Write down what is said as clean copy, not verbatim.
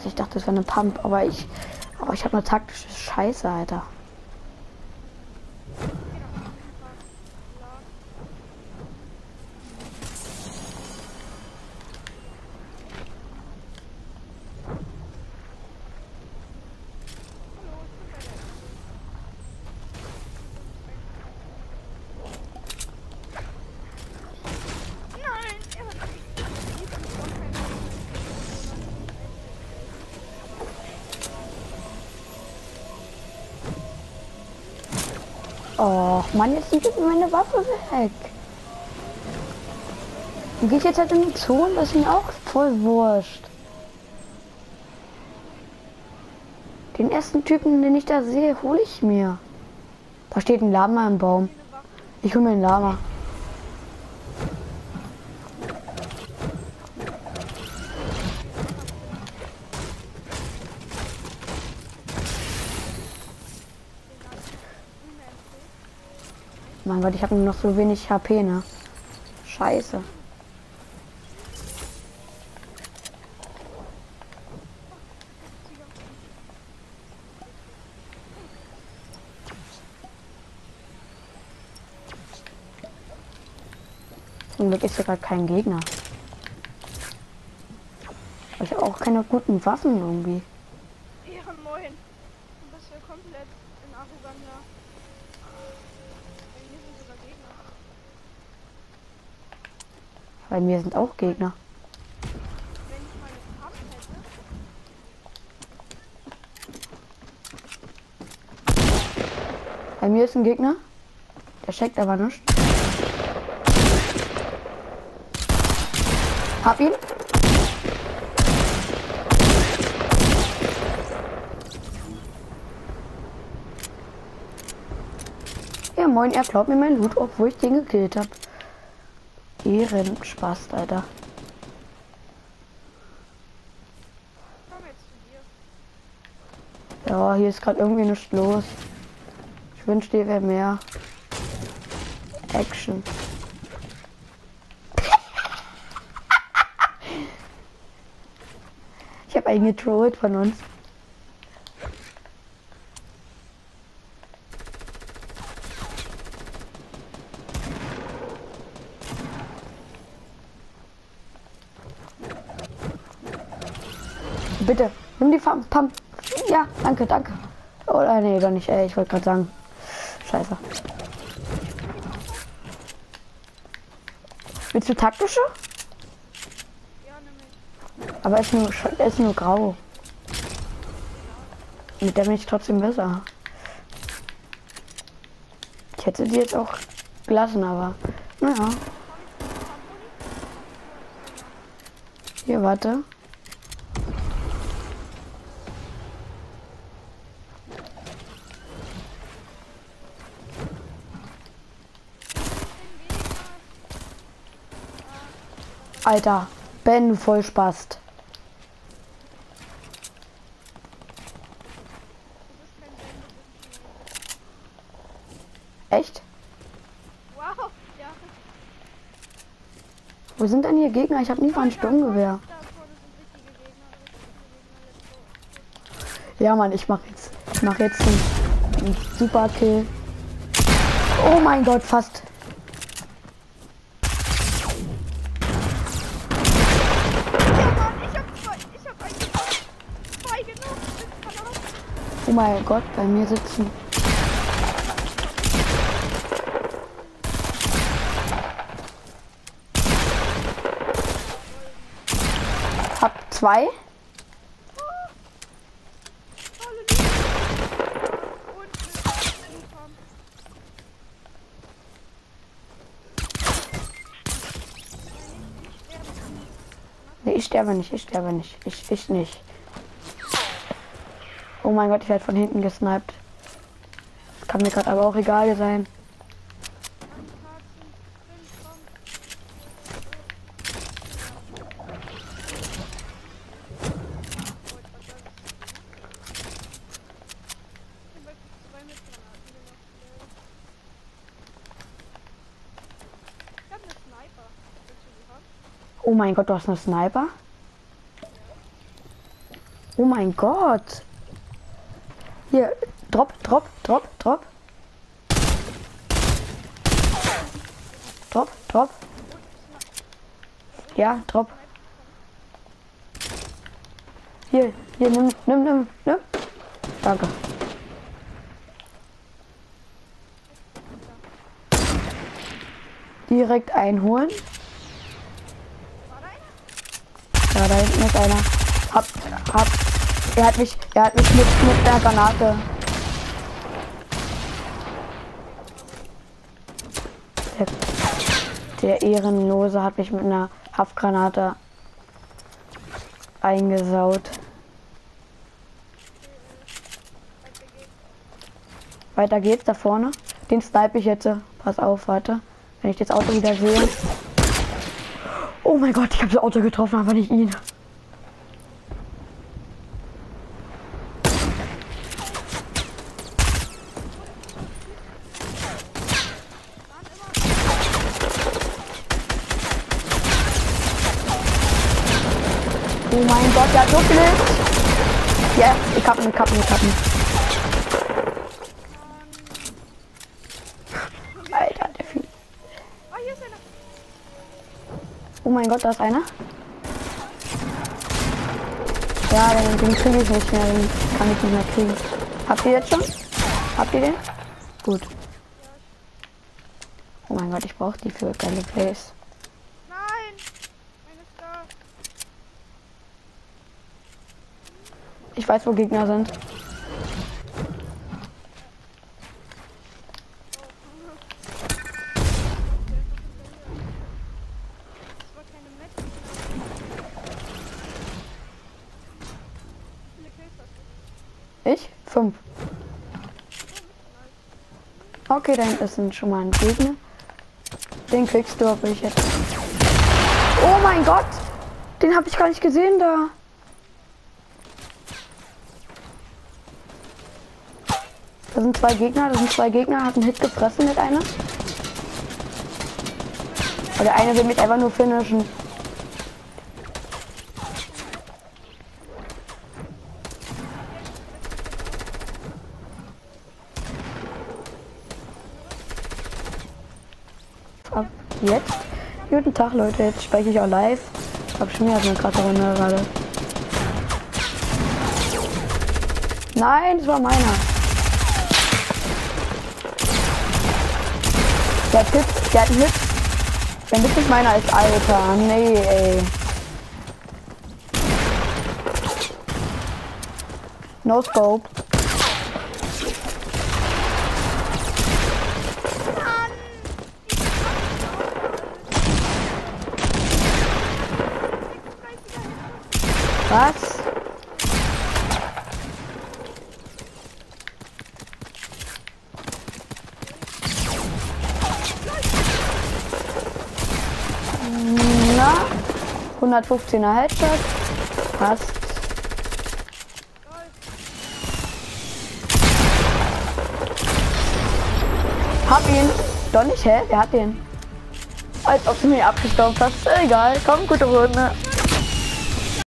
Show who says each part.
Speaker 1: Ich dachte, das wäre eine Pump, aber ich habe eine taktische Scheiße, Alter. Oh Mann, jetzt nimmt mir meine Waffe weg. Dann gehe ich jetzt halt in die Zone, das ist mir auch voll wurscht. Den ersten Typen, den ich da sehe, hole ich mir. Da steht ein Lama im Baum. Ich hole mir ein Lama. Mein Gott, ich habe nur noch so wenig HP, ne? Scheiße. Zum Glück ist hier gerade kein Gegner. Aber ich habe auch keine guten Waffen irgendwie.
Speaker 2: Ja, moin. Du bist ja komplett in arroganter. Hier sind sogar Gegner.
Speaker 1: Bei mir sind auch Gegner.
Speaker 2: Wenn ich meine Pump hätte.
Speaker 1: Bei mir ist ein Gegner. Der checkt aber nicht. Hab ihn. Ja moin, er klaut mir mein Loot, obwohl ich den gekillt habe. Ehrenspaß, Alter.
Speaker 2: Komm jetzt zu dir.
Speaker 1: Ja, hier ist gerade irgendwie nichts los. Ich wünschte, hier wäre mehr Action. Ich habe einen getrollt von uns. Bitte, nimm die Pump. Ja, danke, danke. Oder nee, doch nicht. Ich wollte gerade sagen. Scheiße. Willst du taktische?
Speaker 2: Ja, nämlich.
Speaker 1: Aber ist nur grau. Mit der bin ich trotzdem besser. Ich hätte die jetzt auch gelassen, aber naja. Hier, warte. Alter, Ben, du voll Spast. Echt?
Speaker 2: Wow, ja.
Speaker 1: Wo sind denn hier Gegner? Ich habe nie mal ein Sturmgewehr.
Speaker 2: Da vorne sind richtige Gegner.
Speaker 1: Ja, Mann, ich mach jetzt einen super Kill. Oh mein Gott, fast.
Speaker 2: Ich hab einen gebaut. Zwei genug.
Speaker 1: Oh mein Gott, bei mir sitzen. Hab zwei. Nee, ich sterbe nicht, ich sterbe nicht. Ich nicht. Oh mein Gott, ich werde von hinten gesniped. Das kann mir gerade aber auch egal sein. Oh mein Gott, du hast eine Sniper? Oh mein Gott. Hier, drop. Drop. Ja, drop. Hier, nimm. Danke. Direkt einholen. Ja, da hinten ist einer. Er hat mich mit der Granate. Der Ehrenlose hat mich mit einer Haftgranate eingesaut. Weiter geht's da vorne. Den snipe ich jetzt. Pass auf, warte. Wenn ich das Auto wieder sehe. Oh mein Gott, ich habe das Auto getroffen, aber nicht ihn. Oh mein Gott, der hat so viel. Ja, ich hab ihn. Alter, der viel.
Speaker 2: Oh, hier ist einer.
Speaker 1: Oh mein Gott, da ist einer. Ja, den kriege ich nicht mehr, den kann ich nicht mehr kriegen. Habt ihr jetzt schon? Habt ihr den? Gut. Oh mein Gott, ich brauche die für geile Plays.
Speaker 2: Nein! Meine ist da.
Speaker 1: Ich weiß, wo Gegner sind.
Speaker 2: Das war keine Match. Wie viele Kills hast du?
Speaker 1: Ich? 5. Okay, dann ist schon mal ein Gegner. Den kriegst du, aber ich jetzt. Oh mein Gott! Den habe ich gar nicht gesehen da. Da sind zwei Gegner, hat einen Hit gefressen mit einer. Aber der eine will mich einfach nur finishen. Ab jetzt. Guten Tag Leute, jetzt spreche ich auch live. Ich hab schon wieder so eine krasse Runde gerade. Nein, das war meiner. Der hat einen Hit. Wenn das nicht meiner ist, Alter. Nee, ey. No scope. Was? Na? 115er Headshot. Passt. Hab ihn. Doch nicht, hä? Wer hat den? Als ob du mir abgestaubt hast. Egal. Komm, gute Runde.